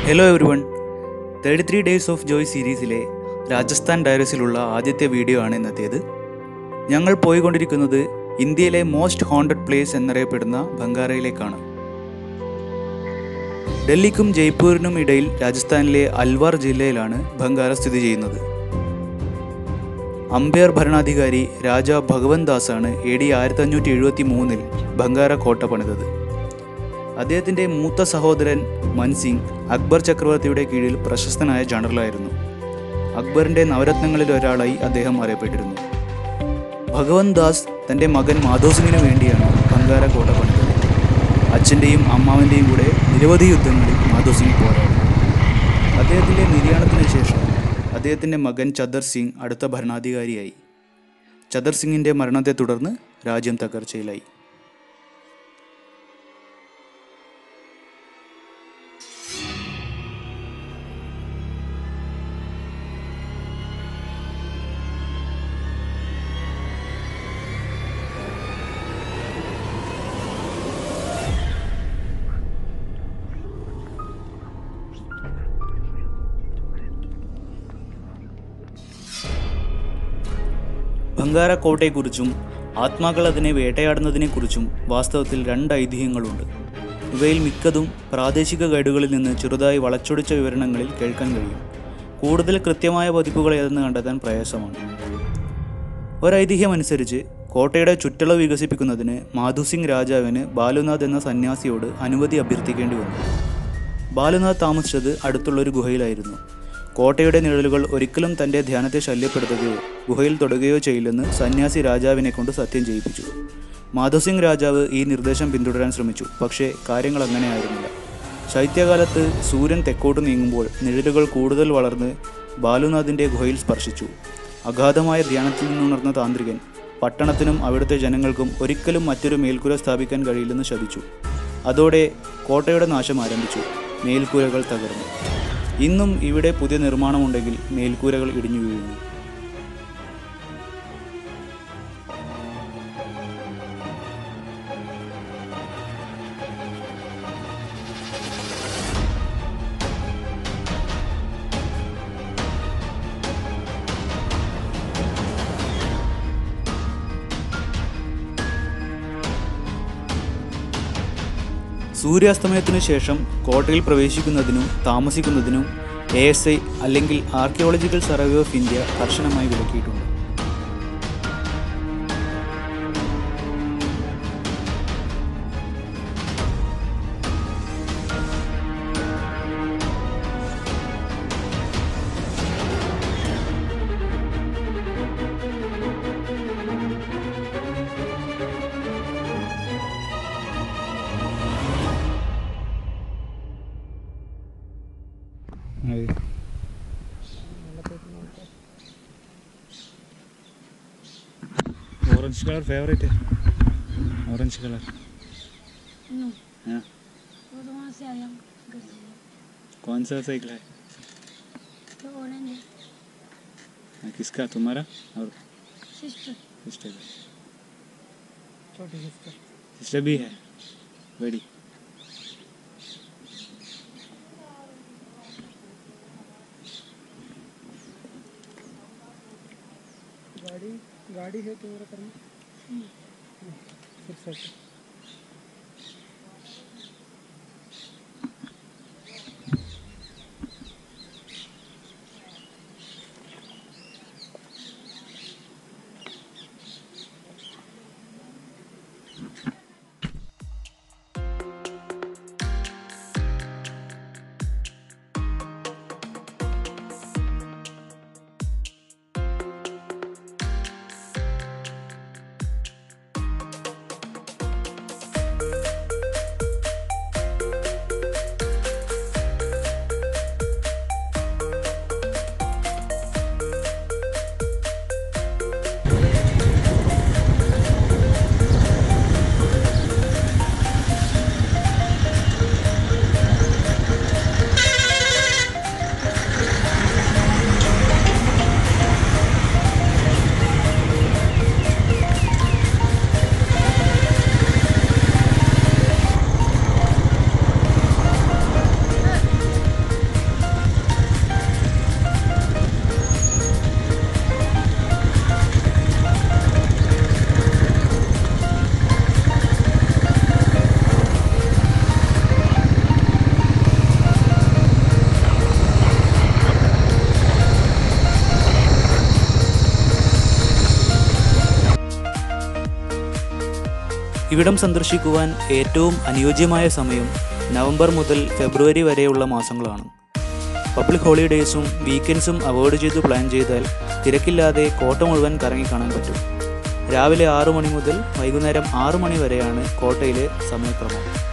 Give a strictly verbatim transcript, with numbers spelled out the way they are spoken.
Hello everyone, thirty three days of joy സീരീസിലെ രാജസ്ഥാൻ ഡയറീസിലുള്ള ആദ്യത്തെ video ആണ് ഇന്നത്തേത്. ഞങ്ങൾ പോയിക്കൊണ്ടിരിക്കുന്നത് ഇന്ത്യയിലെ മോസ്റ്റ് ഹോണ്ടഡ് പ്ലേസ് എന്നറിയപ്പെടുന്ന ഭംഗാരയിലേക്കാണ്. ഡൽഹിക്കും ജയ്പൂരിനും ഇടയിൽ രാജസ്ഥാനിലെ അൽവാർ ജില്ലയിലാണ് ഭംഗാര സ്ഥിതി ചെയ്യുന്നത്. അമ്പയർ ഭരണാധികാരി രാജ ഭഗവന്ത് ദാസാണ് എ ഡി ആയിരത്തി അഞ്ഞൂറ്റി എഴുപത്തി മൂന്നിൽ ഭംഗാര കോട്ട പണിതത്. അദ്ദേഹത്തിൻ്റെ മൂത്ത സഹോദരൻ മൻസിംഗ് അക്ബർ ചക്രവർത്തിയുടെ കീഴിൽ പ്രശസ്തനായ ജനറലായിരുന്നു. അക്ബറിൻ്റെ നവരത്നങ്ങളിൽ ഒരാളായി അദ്ദേഹം അറിയപ്പെട്ടിരുന്നു. ഭഗവന്ത് ദാസ് തൻ്റെ മകൻ മാധോ സിംഗിന് വേണ്ടിയാണ് ഭംഗാര കോട്ട പണിതത്. അച്ഛൻ്റെയും അമ്മാവൻ്റെയും കൂടെ നിരവധി യുദ്ധങ്ങളിൽ മാധോ സിംഗ് പോരാടി. അദ്ദേഹത്തിൻ്റെ നിര്യാണത്തിന് ശേഷം അദ്ദേഹത്തിൻ്റെ മകൻ ചദർ സിംഗ് അടുത്ത ഭരണാധികാരിയായി. ചദർ സിംഗിൻ്റെ മരണത്തെ തുടർന്ന് രാജ്യം തകർച്ചയിലായി. ഭംഗാര കോട്ടയെക്കുറിച്ചും ആത്മാക്കൾ അതിനെ വേട്ടയാടുന്നതിനെക്കുറിച്ചും വാസ്തവത്തിൽ രണ്ട് ഐതിഹ്യങ്ങളുണ്ട്. ഇവയിൽ മിക്കതും പ്രാദേശിക ഗൈഡുകളിൽ നിന്ന് ചെറുതായി വളച്ചൊടിച്ച വിവരണങ്ങളിൽ കേൾക്കാൻ കഴിയും. കൂടുതൽ കൃത്യമായ പതിപ്പുകൾ ഏതെന്ന് കണ്ടെത്താൻ പ്രയാസമാണ്. ഒരൈതിഹ്യമനുസരിച്ച് കോട്ടയുടെ ചുറ്റളവ് വികസിപ്പിക്കുന്നതിന് മാധു സിംഗ് രാജാവിന് ബാലുനാഥ് എന്ന സന്യാസിയോട് അനുമതി അഭ്യർത്ഥിക്കേണ്ടി വന്നു. ബാലുനാഥ് താമസിച്ചത് അടുത്തുള്ളൊരു ഗുഹയിലായിരുന്നു. കോട്ടയുടെ നിഴലുകൾ ഒരിക്കലും തൻ്റെ ധ്യാനത്തെ ശല്യപ്പെടുത്തുകയോ ഗുഹയിൽ തൊടുകയോ ചെയ്യില്ലെന്ന് സന്യാസി രാജാവിനെ കൊണ്ട് സത്യം ചെയ്യിപ്പിച്ചു. മാധോ സിംഗ് രാജാവ് ഈ നിർദ്ദേശം പിന്തുടരാൻ ശ്രമിച്ചു. പക്ഷേ കാര്യങ്ങൾ അങ്ങനെ ആയിരുന്നില്ല. ശൈത്യകാലത്ത് സൂര്യൻ തെക്കോട്ട് നീങ്ങുമ്പോൾ നിഴലുകൾ കൂടുതൽ വളർന്ന് ബാലുനാഥിൻ്റെ ഗുഹയിൽ സ്പർശിച്ചു. അഗാധമായ ധ്യാനത്തിൽ നിന്നുണർന്ന താന്ത്രികൻ പട്ടണത്തിനും അവിടുത്തെ ജനങ്ങൾക്കും ഒരിക്കലും മറ്റൊരു മേൽക്കൂര സ്ഥാപിക്കാൻ കഴിയില്ലെന്ന് ശപിച്ചു. അതോടെ കോട്ടയുടെ നാശം ആരംഭിച്ചു. മേൽക്കൂരകൾ തകർന്നു. ഇന്നും ഇവിടെ പുതിയ നിർമ്മാണമുണ്ടെങ്കിൽ മേൽക്കൂരകൾ ഇടിഞ്ഞു വീഴുന്നു. സൂര്യാസ്തമയത്തിനു ശേഷം കോട്ടയിൽ പ്രവേശിക്കുന്നതിനും താമസിക്കുന്നതിനും എ എസ് ഐ അല്ലെങ്കിൽ ആർക്കിയോളജിക്കൽ സർവേ ഓഫ് ഇന്ത്യ കർശനമായി വിലക്കിയിട്ടുണ്ട്. ऑरेंज कलर फेवरेट है, ऑरेंज कलर हाँ? वो तो वहाँ से आया घर से। कौन सा साइकिल है? तो ऑरेंज है। हाँ, किसका, तुम्हारा और सिस्टर सिस्टर का? छोटी सिस्टर सिस्टर भी है बड़ी? गाड़ी गाड़ी है तुम्हारा करना फिर सच ഇവിടം സന്ദർശിക്കുവാൻ ഏറ്റവും അനുയോജ്യമായ സമയം നവംബർ മുതൽ ഫെബ്രുവരി വരെയുള്ള മാസങ്ങളാണ്. പബ്ലിക് ഹോളിഡേയ്സും വീക്കെൻഡ്സും അവോയ്ഡ് ചെയ്ത് പ്ലാൻ ചെയ്താൽ തിരക്കില്ലാതെ കോട്ട മുഴുവൻ കറങ്ങിക്കാണാൻ പറ്റും. രാവിലെ ആറു മണി മുതൽ വൈകുന്നേരം ആറു മണി വരെയാണ് കോട്ടയിലെ സമയക്രമം.